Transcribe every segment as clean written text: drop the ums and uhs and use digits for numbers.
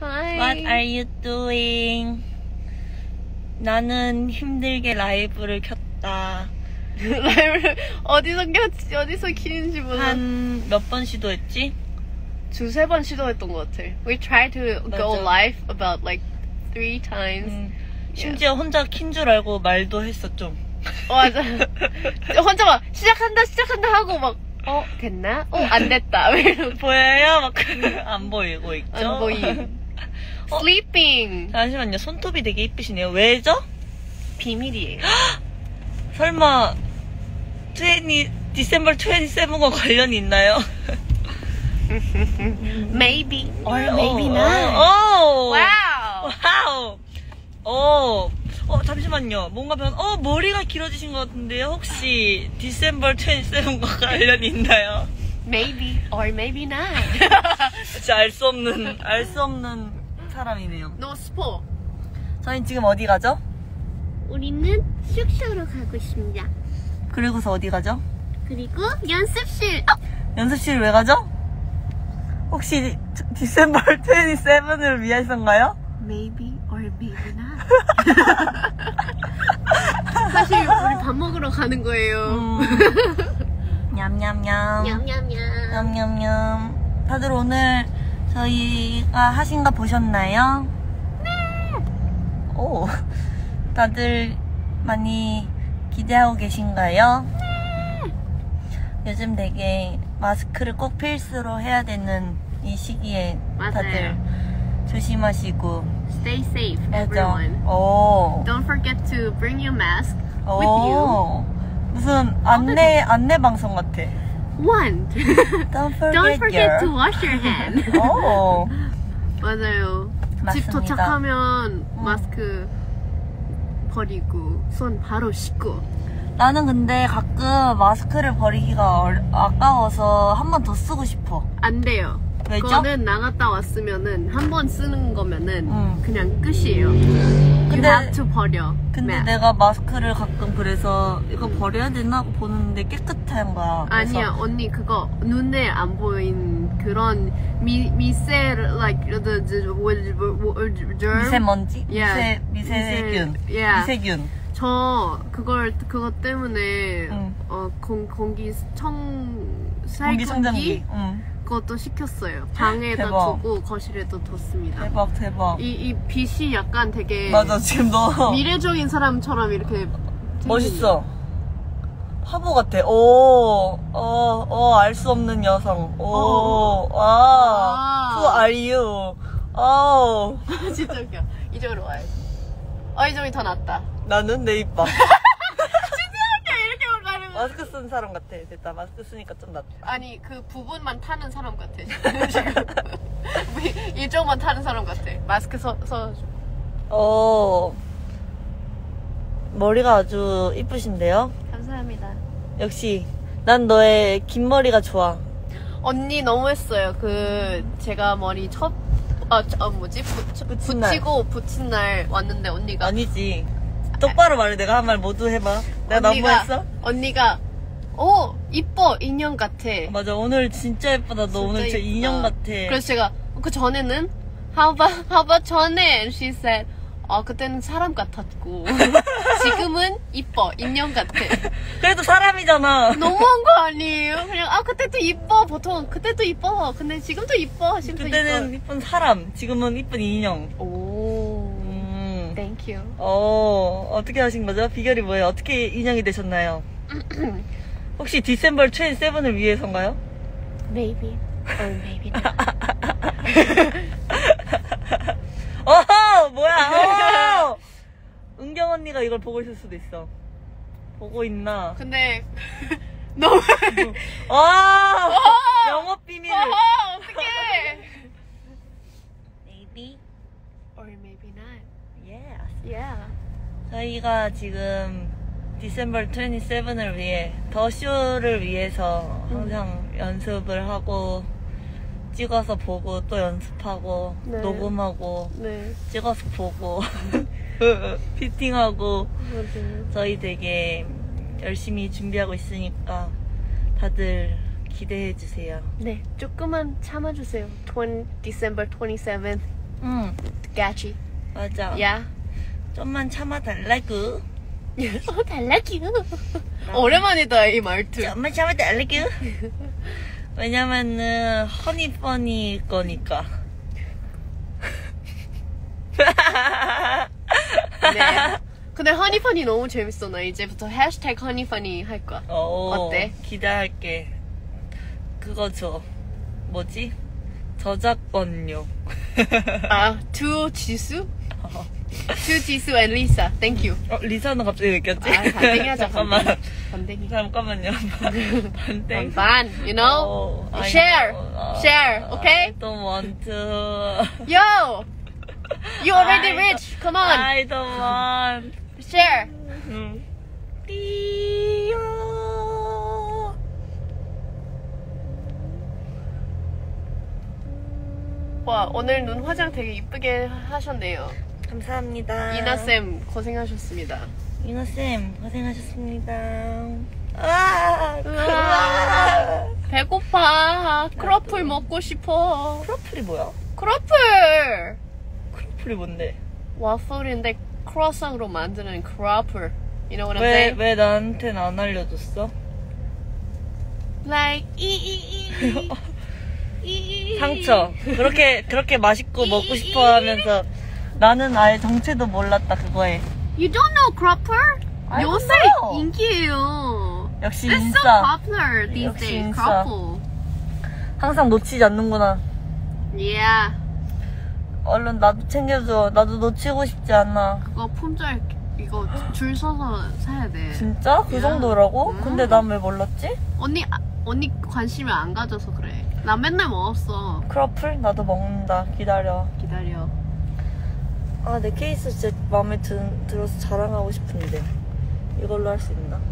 Hi. What are you doing? 나는 힘들게 라이브를 켰다. 라이브를 어디서 키는지 몰라. 한 몇 번 시도했지? 두세 번 시도했던 것 같아. We tried to go 맞아. live about like 3 times. 심지어 혼자 킨 줄 알고 말도 했어 좀. 맞아. 혼자 막 시작한다 하고 막 됐나? 안 됐다. 보여요? 막 안 보이고 있죠? 안 보임. Sleeping. 잠시만요. 손톱이 되게 이쁘시네요. 왜죠? 비밀이에요. 설마 디셈버 27과 관련이 있나요? Maybe or maybe not. 오! 와우. 와우. 잠시만요. 뭔가 머리가 길어지신 것 같은데요. 혹시 디셈버 27과 관련이 있나요? Maybe or maybe not. 진짜 알 수 없는 사람이네요. No spoil. 저희 지금 어디 가죠? 우리는 숙소로 가고 있습니다. 그리고서 어디 가죠? 그리고 연습실. 연습실 왜 가죠? 혹시 디셈버 27을 위해서인가요? Maybe or maybe not. 사실 우리 밥 먹으러 가는 거예요. 냠냠냠. 냠냠냠. 냠냠냠. 다들 오늘 저희가 하신 거 보셨나요? 네. 오, 다들 많이 기대하고 계신가요? 네. 요즘 되게 마스크를 꼭 필수로 해야 되는 이 시기에 맞아요. 다들 조심하시고. Stay safe, 맞아. everyone. 오. Don't forget to bring your mask with you. 무슨 안내 방송 같아. One. Don't forget, Don't forget to wash your hand. 오. 맞아요. 집 맞습니다. 도착하면 마스크 버리고 손 바로 씻고. 나는 근데 가끔 마스크를 버리기가 아까워서 한 번 더 쓰고 싶어. 안 돼요. 왜죠? 그거는 나갔다 왔으면은 한 번 쓰는 거면은 그냥 끝이에요. 근데- You have to 버려. 근데 mask. 내가 마스크를 가끔 그래서 이거 버려야 되나 하고 보는데 깨끗한 거야. 그래서 아니야 언니 그거 눈에 안 보인 그런 미세 like the germ. 미세먼지? Yeah. 미세균. Yeah. 미세균. 그것 때문에 공기청정기. 그것도 시켰어요. 방에다 대박. 두고 거실에도 뒀습니다. 대박. 이 빛이 약간 되게 맞아, 지금 너 미래적인 사람처럼 이렇게 멋있어. 화보 같아. 알 수 없는 여성. Who are you? 진짜 웃겨. 이쪽으로 와야지. 이쪽이 더 낫다. 나는 내 입 봐. 이렇게 가는 거. 마스크 쓴 사람 같아. 됐다. 마스크 쓰니까 좀 낫다. 아니 그 부분만 타는 사람 같아 지금. 이쪽만 타는 사람 같아. 마스크 써줘. 머리가 아주 이쁘신데요? 감사합니다. 역시 난 너의 긴 머리가 좋아. 언니 너무했어요. 제가 머리 붙인 날 왔는데 언니가 아니지. 똑바로 말해. 내가 한 말 모두 해봐. 내가 너무했어? 언니가 이뻐 인형 같아. 맞아. 오늘 진짜 예쁘다. 너 오늘 진짜 이쁘다. 인형 같아. 그래서 제가 그 전에는 how about 전에? And she said 그때는 사람 같았고 지금은 이뻐 인형 같아. 그래도 사람이잖아. 너무한 거 아니에요? 그냥 그때도 이뻐 보통 그때도 이뻐 근데 지금도 이뻐 지금도 그때는 이쁜 사람, 지금은 이쁜 인형. 오 thank you. 어떻게 하신 거죠? 비결이 뭐예요? 어떻게 인형이 되셨나요? 혹시 디셈버 27을 위해서인가요? Maybe or maybe not. 뭐야? 은경 언니가 이걸 보고 있을 수도 있어. 보고 있나? 근데 너무 영업 비밀. 어떡해. Maybe Or maybe not. yes. Yeah. 저희가 지금 디셈버 27을 위해 더 쇼를 위해서 항상 연습을 하고 찍어서 보고 또 연습하고 네. 녹음하고 네. 찍어서 보고 피팅하고 맞아요. 저희 되게 열심히 준비하고 있으니까 다들 기대해 주세요. 네, 조금만 참아주세요. December 27th 응, Gachi. 맞아. Yeah. 좀만 참아달라구. 달라요. 오랜만이다 이 말투. 좀만 참아달라구. 왜냐면은 허니퍼니 거니까. 네. 근데 허니퍼니 너무 재밌어. 나 이제부터 해시태그 허니퍼니 할 거야. 어때? 기대할게. 그거 줘. 뭐지? 저작권료. 아, to 지수? to 지수 and Lisa. Thank you. 리사는 갑자기 왜 꼈지? 아, 반댕이 하자. 잠깐만. 반댕이. 잠깐만요. 반댕. 반, you know? Share. Share, okay? I don't want to. Yo! You already rich. Come on. I don't want. Share. 띠요. 와, 오늘 눈 화장 되게 이쁘게 하셨네요. 감사합니다. 이나쌤 고생하셨습니다. 이나쌤 고생하셨습니다. 아, 우와, 배고파. 크로플 먹고 싶어. 크로플이 뭐야? 크로플! 크로플이 뭔데? 와플인데 크로상으로 만드는 크로플. You know what I'm saying? 왜 나한테는 안 알려줬어? Like 상처. 그렇게 맛있고 먹고 싶어 하면서 나는 아예 정체도 몰랐다 그거에. You don't know 크로플? I don't 요새 know. 인기예요. 역시 It's so 인싸. popular these 역시 days. 인싸. 크로플. 항상 놓치지 않는구나. Yeah. 얼른 나도 챙겨줘. 나도 놓치고 싶지 않아. 그거 품절 이거 줄 서서 사야 돼. 진짜? 그 야. 정도라고? 근데 난 왜 몰랐지? 언니 관심을 안 가져서 그래. 나 맨날 먹었어. 크로플? 나도 먹는다. 기다려. 기다려. 아, 내 케이스 진짜 마음에 들어서 자랑하고 싶은데. 이걸로 할 수 있나?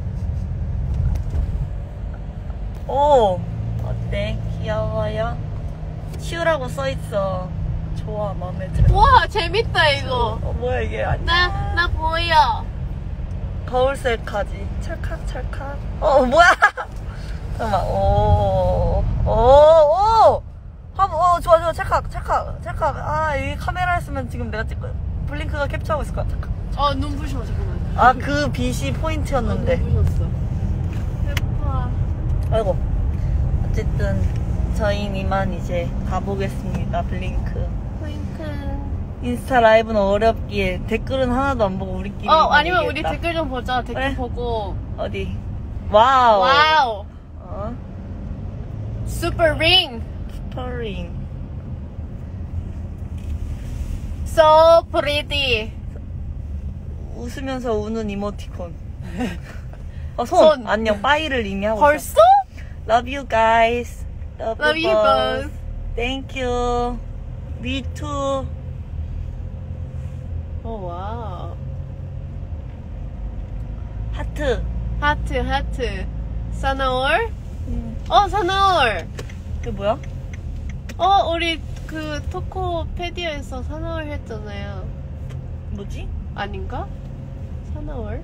오! 어때? 귀여워요? 치우라고 써있어. 좋아, 마음에 들어. 와 재밌다 이거. 뭐야, 이게. 아니야. 나 보여. 거울 셀카지. 찰칵찰칵. 뭐야! 잠깐만, 좋아, 찰칵. 아, 이 카메라 했으면 지금 내가 찍고, 블링크가 캡처하고 있을 거야. 찰칵. 눈부셔 잠깐만. 아, 그 빛이 포인트였는데. 눈부셨어. 예뻐. 아이고. 어쨌든, 저희는 이만 이제 가보겠습니다, 블링크. 인스타 라이브는 어렵기에 댓글은 하나도 안 보고 우리끼리. 아니면 우리 얘기했다. 댓글 좀 보자. 댓글 그래. 보고. 어디? 와우. 와우. 어? Super ring. 스토링. So pretty. 웃으면서 우는 이모티콘. 손. 손. 안녕. 빠이를 이미 하고 있어. 벌써? Love you guys. Love you both. Thank you. Me too. 오 와우. 하트. 하트. 사나올? 사나올. 그게 뭐야? 우리 그 토코페디아에서 사나올 했잖아요. 뭐지? 아닌가? 사나올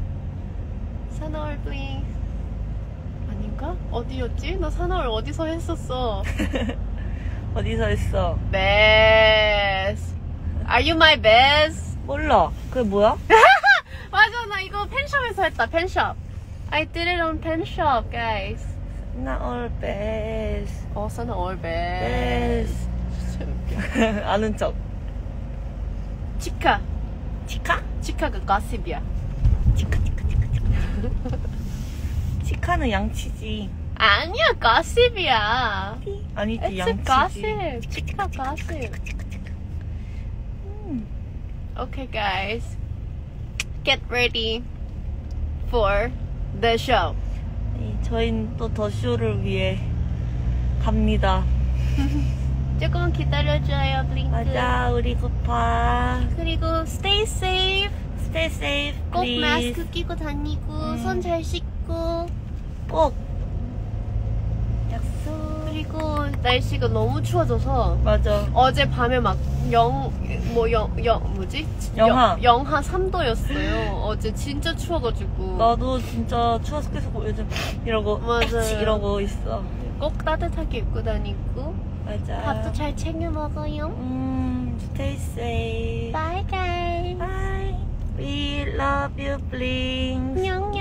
플링. 아닌가? 어디였지? 나 사나올 어디서 했었어? 어디서 했어? Best. Are you my best? 몰라. 그게 뭐야? 맞아, 나 이거 펜숍에서 했다. 펜숍. I did it on 펜숍, guys. Not all best. 사나올 best. 아는 척. 치카. 치카? 치카가 가십이야. 치카는 양치지. 아니야, 가십이야. 아니지, It's a 양치지. gossip. 치카 gossip. Okay, guys. Get ready for the show. 저희는 또 더 쇼를 위해 갑니다. 조금 기다려줘요, 블링크. 맞아, 우리 고파. 그리고 stay safe. Stay safe, 꼭 please. 마스크 끼고 다니고 손 잘 씻고. 꼭. 약속. 그리고 날씨가 너무 추워져서 맞아. 어제 밤에 막 영하 3도였어요. 어제 진짜 추워가지고. 나도 진짜 추워서 계속 요즘 이러고 맞아요. 이러고 있어. 꼭 따뜻하게 입고 다니고 맞아. 밥도 잘 챙겨 먹어요. Stay safe. love you, bling. 냥